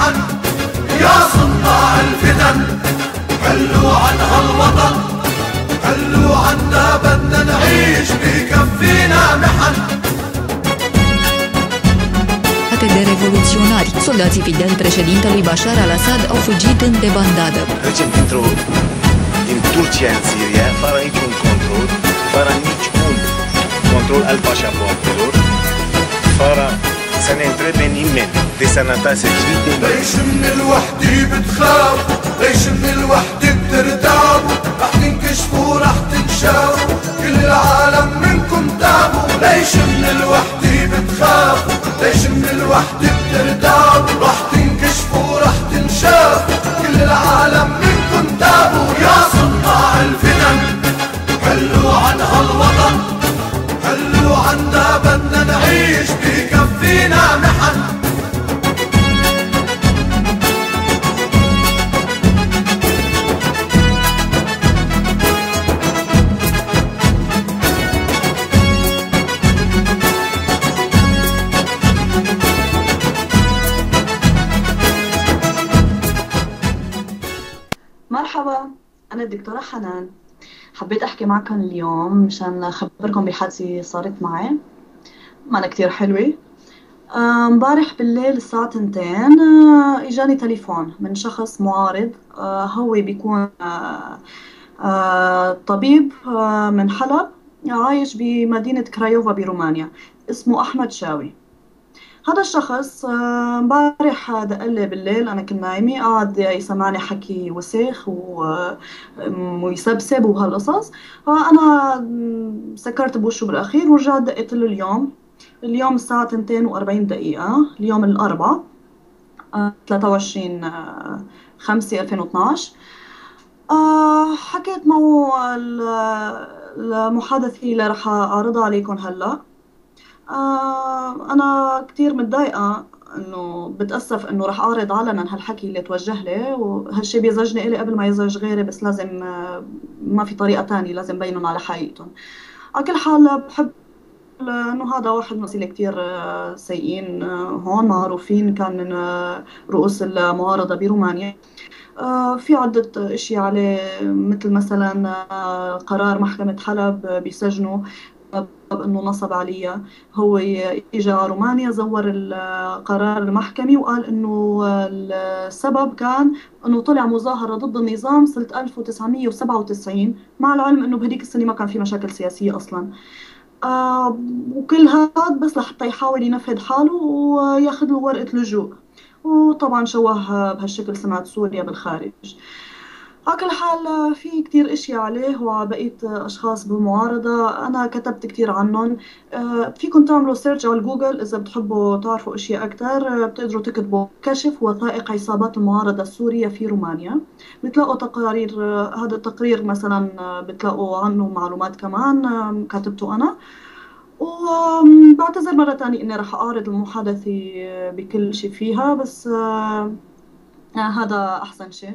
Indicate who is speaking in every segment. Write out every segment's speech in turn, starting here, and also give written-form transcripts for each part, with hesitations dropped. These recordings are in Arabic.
Speaker 1: محن. يا صناع الفتن حلوا عن هالوطن، حلوا عنا بدنا نعيش بكفينا محن.
Speaker 2: De revoluționari, soldații fideli președintelui Bashar al-Assad au fugit în debandadă.
Speaker 3: Trecem din Turcia în Siria, fără niciun control, fără niciun control al pașapoartelor, fără să ne întrebe nimeni de sănătate جديدة.
Speaker 1: ليش من الوحدة بتخافوا؟ ليش من الوحدة بترتابوا؟ رح تنكشفوا رح تنشافوا، كل العالم منكم تابوا. ليش من الوحدة بتخافوا؟ ليش من الوحدة بترتابوا؟ رح تنكشفوا رح تنشافوا، كل العالم منكم تابوا. يا صناع الفتن حلوا عن هالوطن، حلوا عنا بدنا نعيش بكفينا محن.
Speaker 4: مرحبا، أنا الدكتورة حنان. حبيت أحكي معكم اليوم مشان أخبركم بحادثة صارت معي، ما أنا كتير حلوة. امبارح بالليل الساعة 2 إجاني تليفون من شخص معارض. هو بيكون طبيب من حلب عايش بمدينة كرايوفا برومانيا، اسمه أحمد شاوي. هذا الشخص امبارح دقلي بالليل، أنا كنت نايمة، قاعد يسمعني حكي وسخ ويسبسب وهالقصص. فأنا سكرت بوشه بالأخير ورجعت دقيت له اليوم الساعة 2:40، اليوم الأربعاء 23/5/2012. حكيت معه المحادثة اللي رح أعرضها عليكم هلأ. أنا كتير متضايقة إنه بتأسف إنه رح أعرض علنا هالحكي اللي توجه لي، وهالشي بيزعجني إلي قبل ما يزعج غيري، بس لازم ما في طريقة تانية، لازم بينهم على حقيقتهم. على كل حال بحب إنه هذا واحد من الناس كتير سيئين هون معروفين، كان من رؤوس المعارضة برومانيا. في عدة اشياء عليه، مثل مثلا قرار محكمة حلب بسجنه انه نصب عليا. هو اجى على رومانيا، زور القرار المحكمي وقال انه السبب كان انه طلع مظاهرة ضد النظام سنة 1997، مع العلم انه بهديك السنة ما كان في مشاكل سياسية اصلا. وكل هذا بس لحتى يحاول ينفذ حاله وياخذ له ورقة لجوء، وطبعا شوه بهالشكل سمعة سوريا بالخارج. على كل حال في كتير اشياء عليه وعلى بقية اشخاص بالمعارضة، انا كتبت كتير عنهم. فيكم تعملوا سيرش على جوجل اذا بتحبوا تعرفوا اشياء اكتر، بتقدروا تكتبوا كشف وثائق عصابات المعارضة السورية في رومانيا، بتلاقوا تقارير. هذا التقرير مثلا بتلاقوا عنه معلومات كمان كاتبته انا. وبعتذر مرة تانية اني رح اعرض المحادثة بكل شيء فيها، بس هذا احسن شيء.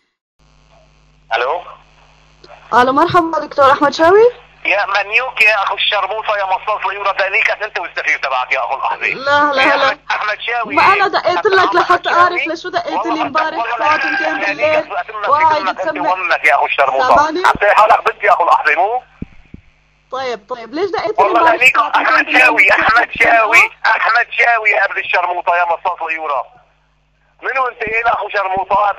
Speaker 5: الو
Speaker 4: الو، مرحبا دكتور احمد شاوي.
Speaker 5: يا منيوك يا اخو الشرموطه يا مصاص ليورا دانيك انت والسفير تبعك يا اخو الاحظي.
Speaker 4: لا
Speaker 5: احمد شاوي،
Speaker 4: ما انا دقيت لك لحتى اعرف لشو دقيت لي امبارح الساعه 2 بالليل وقاعد تسمع
Speaker 5: امك يا اخو الشرموطه. عم تحكي حالك بنتي يا اخو الاحظي مو؟
Speaker 4: طيب ليش دقيت لي
Speaker 5: والله
Speaker 4: امبارح
Speaker 5: دانيك احمد شاوي يا ابن الشرموطه يا مصاص ليورا. منو انت؟ ايه اخو شرموطان؟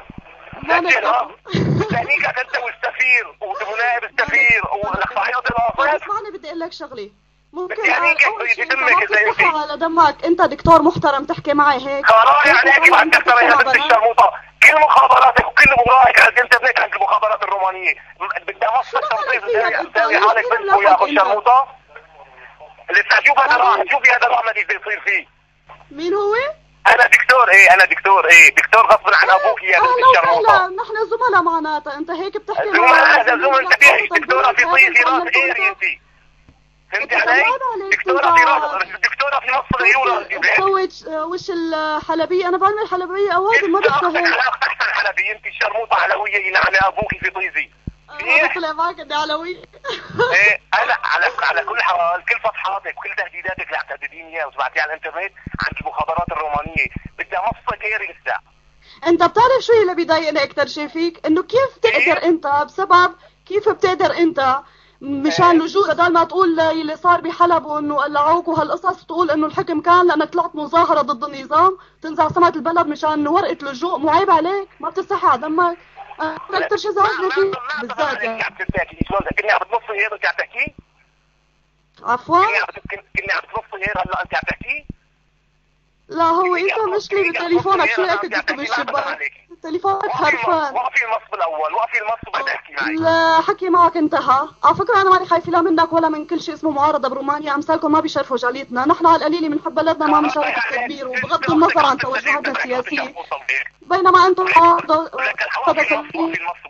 Speaker 5: دانيك انت والسفير ونائب السفير وصحيات العاصمه.
Speaker 4: اسمعني، بدي اقول لك شغله. ممكن
Speaker 5: يعني
Speaker 4: على دمك، انت دكتور محترم تحكي معي هيك؟
Speaker 5: خلاص عليك ما بدك ترى يا بنت الشرموطه، كل مخابراتك وكل مراهق على الانترنت عند المخابرات الرومانيه. بدي اوصل تنظيف تساوي حالك بنت يا اخو الشرموطه. اللي شوف هذا شوفي هذا الرحمه اللي بيصير فيه.
Speaker 4: مين هو؟
Speaker 5: انا دكتور دكتور غصب عن ابوك يا بنت الشرموطه.
Speaker 4: لا نحن زملاء معناتها، انت هيك بتحكي
Speaker 5: هذا زملاء انت فيش دكتوره في طيف راس غيري انت. فهمتي علي؟ دكتورة في مصر عيونها
Speaker 4: تسوي وش الحلبية. انا بعمل حلبية اوادي ما بشتهي.
Speaker 5: احسن حلبية انت شرموطة علوية يلعن ابوكي في طيزي.
Speaker 4: طلع معك اني علوية.
Speaker 5: ايه انا على كل حال كل فتحاتك وكل تهديداتك اللي عم تهدديني اياها وسمعتيها على الانترنت عند المخابرات الرومانية بدي امصك غيري لسه.
Speaker 4: انت بتعرف شو اللي بيضايقني اكثر شيء فيك؟ انه كيف بتقدر انت بسبب كيف بتقدر انت مشان لجوء بدل ما تقول اللي صار بحلب وانه قلعوك وهالقصص تقول انه الحكم كان لانك طلعت مظاهره ضد النظام تنزع سمعه البلد مشان ورقه لجوء. مو عيب عليك؟ ما بتستحي على دمك؟ اكثر شيء زعجني فيك بالذات يعني.
Speaker 5: كني عم بتنصي هيك انت عم تحكي؟
Speaker 4: عفوا؟
Speaker 5: كني عم بتنصي هيك هلا انت عم تحكي؟
Speaker 4: لا هو انت مشكلة بتليفونك شو هيك جبته بالشباك؟ تليفونك حرفان.
Speaker 5: وقفي المص بالاول، وقفي المص وبعدين احكي معي.
Speaker 4: لا حكي معك انتهى. على فكرة انا ماني خايفة لا منك ولا من كل شيء اسمه معارضة برومانيا، امثالكم ما بيشرفوا جاليتنا، نحن على القليلة بنحب بلدنا ما بنشارك التدبير وبغض النظر عن توجهاتنا السياسية. بينما انتم
Speaker 5: وقفي المص